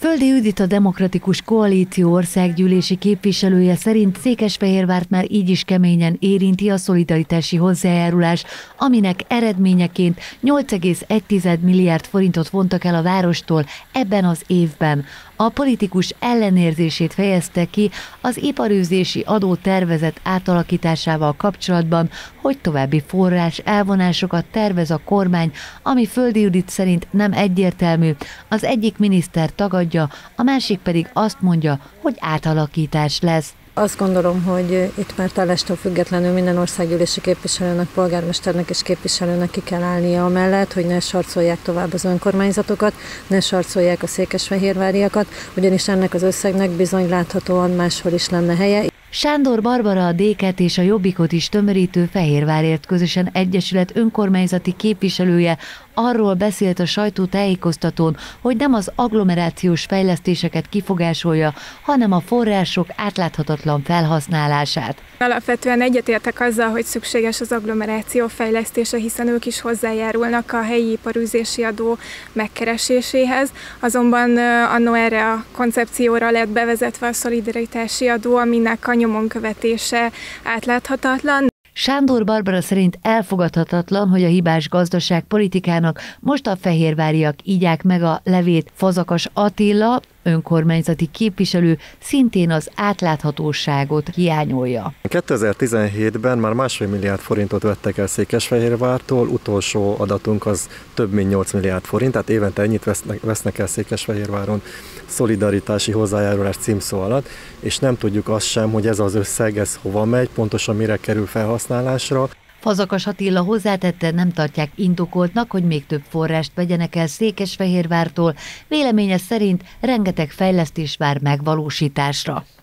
Földi Judit, a Demokratikus Koalíció országgyűlési képviselője szerint Székesfehérvárt már így is keményen érinti a szolidaritási hozzájárulás, aminek eredményeként 8,1 milliárd forintot vontak el a várostól ebben az évben. A politikus ellenérzését fejezte ki az iparűzési adó tervezet átalakításával kapcsolatban, hogy további forrás elvonásokat tervez a kormány, ami Földi Judit szerint nem egyértelmű. Az egyik miniszter tagadja, a másik pedig azt mondja, hogy átalakítás lesz. Azt gondolom, hogy itt már Talástól függetlenül minden országgyűlési képviselőnek, polgármesternek és képviselőnek ki kell állnia amellett, hogy ne sarcolják tovább az önkormányzatokat, ne sarcolják a székesfehérváriakat, ugyanis ennek az összegnek bizony láthatóan máshol is lenne helye. Sándor Barbara, a DK-t és a Jobbikot is tömörítő Fehérvárért Közösen Egyesület önkormányzati képviselője arról beszélt a sajtótájékoztatón, hogy nem az agglomerációs fejlesztéseket kifogásolja, hanem a források átláthatatlan felhasználását. Alapvetően egyetértek azzal, hogy szükséges az agglomeráció fejlesztése, hiszen ők is hozzájárulnak a helyi iparűzési adó megkereséséhez. Azonban anno erre a koncepcióra lett bevezetve a szolidaritási adó, aminek a nyomon követése átláthatatlan. Sándor Barbara szerint elfogadhatatlan, hogy a hibás gazdaságpolitikának most a fehérváriak ígyák meg a levét. Fazakas Attila, önkormányzati képviselő, szintén az átláthatóságot hiányolja. 2017-ben már 1,5 milliárd forintot vettek el Székesfehérvártól, utolsó adatunk az több mint 8 milliárd forint, tehát évente ennyit vesznek el Székesfehérváron szolidaritási hozzájárulás címszó alatt, és nem tudjuk azt sem, hogy ez az összeg, ez hova megy, pontosan mire kerül felhasználásra. Fazakas Attila hozzátette, nem tartják indokoltnak, hogy még több forrást vegyenek el Székesfehérvártól. Véleménye szerint rengeteg fejlesztés vár megvalósításra.